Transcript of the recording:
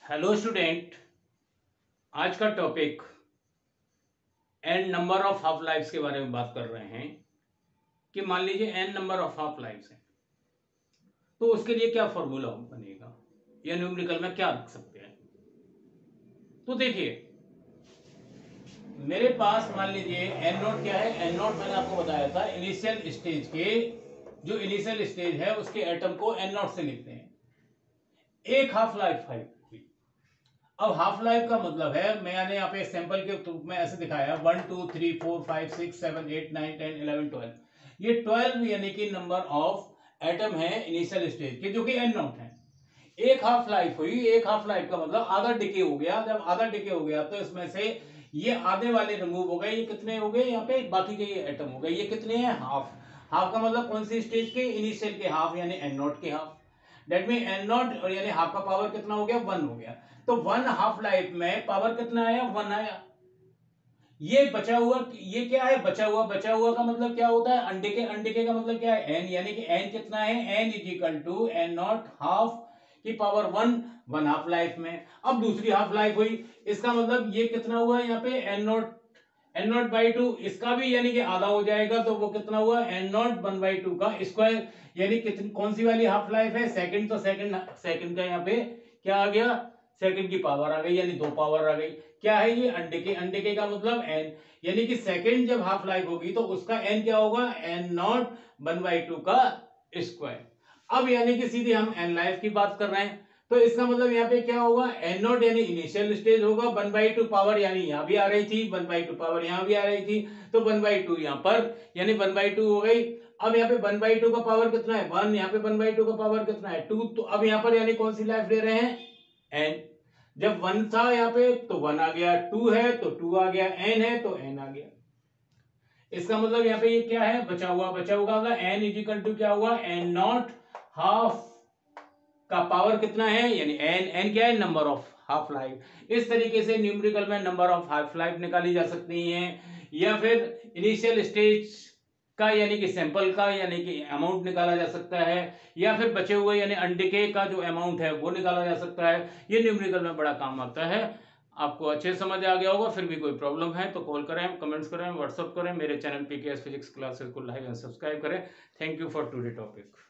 Hello student. आज का topic N number of half lifes के बारे में बात कर रहे हैं कि मान लीजिए N number of half lifes हैं तो उसके लिए क्या फॉर्मूला बनेगा या न्यूमेरिकल में क्या रख सकते हैं। तो देखिए मेरे पास मान लीजिए एन नोट क्या है। एन नोट मैंने आपको बताया था इनिशियल स्टेज के जो इनिशियल स्टेज है उसके एटम को एन नोट से लिखते हैं। एक हाफ लाइफ है। अब हाफ लाइफ का मतलब है मैंने यहाँ पे सैंपल के रूप में ऐसे दिखाया 1 2 3 4 5 6 7 8 9 10 11 12। ये 12 यानी कि नंबर ऑफ एटम है इनिशियल स्टेज के जो कि एन नॉट है। एक हाफ लाइफ हुई। एक हाफ लाइफ का मतलब आधा डिके हो गया। जब आधा डिके हो गया तो इसमें से ये आधे वाले रिमूव हो गए। ये कितने हो गए यहाँ पे बाकी के ये एटम हो गए। ये कितने हैं हाफ। हाफ का मतलब कौन सी स्टेज के इनिशियल के हाफ यानी एन नॉट के half. That mean N naught और यानी हाफ का पावर कितना हो गया 1 हो गया। तो 1 हाफ लाइफ में पावर कितना आया 1 आया। ये बचा हुआ ये क्या है बचा हुआ का मतलब क्या होता है अनडिके का मतलब क्या है एन यानी कि एन कितना है N is equal to N naught half की पावर 1 हाफ लाइफ में। अब दूसरी हाफ लाइफ हुई इसका मतलब ये कितना हुआ यहाँ पे एन नॉट बाई टू इसका भी यानी कि आधा हो जाएगा तो वो कितना हुआ एन नॉट 1/2 का स्क्वायर यानी कितनी कौन सी वाली हाफ लाइफ है सेकंड। तो सेकंड का यहाँ पे क्या आ गया सेकंड की पावर आ गई यानी 2 पावर आ गई। क्या है ये अंडे का मतलब एन यानी कि सेकंड जब हाफ लाइफ होगी तो उसका एन क्या होगा एन नॉट 1/2 का स्क्वायर। अब यानी कि सीधे हम एन लाइफ की बात कर रहे हैं तो इसका मतलब यहाँ पे क्या होगा एन नॉट यानी इनिशियल स्टेज होगा 1/2 पावर यानी यहाँ भी आ रही थी 1/2 पावर यहाँ भी आ रही थी तो 1/2 यहाँ पर यानी 1/2 हो गई। अब यहाँ पे 1/2 का पावर कितना है 1 यहाँ पे 1/2 का पावर कितना है 2। तो अब यहाँ पर यानी कौन सी लाइफ ले रहे हैं एन। जब 1 था यहाँ पे तो 1 आ गया 2 है तो 2 आ गया एन है तो एन आ गया। इसका मतलब यहाँ पे ये क्या है बचा हुआ एन इज इक्वल टू क्या हुआ एन नॉट हाफ का पावर कितना है यानी एन क्या है नंबर ऑफ हाफ लाइफ। इस तरीके से न्यूमेरिकल में नंबर ऑफ हाफ लाइफ निकाली जा सकती है या फिर इनिशियल स्टेज का यानी कि सैंपल का यानी कि अमाउंट निकाला जा सकता है या फिर बचे हुए यानी अंडे का जो अमाउंट है वो निकाला जा सकता है। ये न्यूमेरिकल में बड़ा काम आता है। आपको अच्छे समझ आ गया होगा। फिर भी कोई प्रॉब्लम है तो कॉल करें कमेंट्स करें व्हाट्सअप करें। मेरे चैनल पीकेएस फिजिक्स क्लासेस को लाइक एंड सब्सक्राइब करें। Thank you for today topic.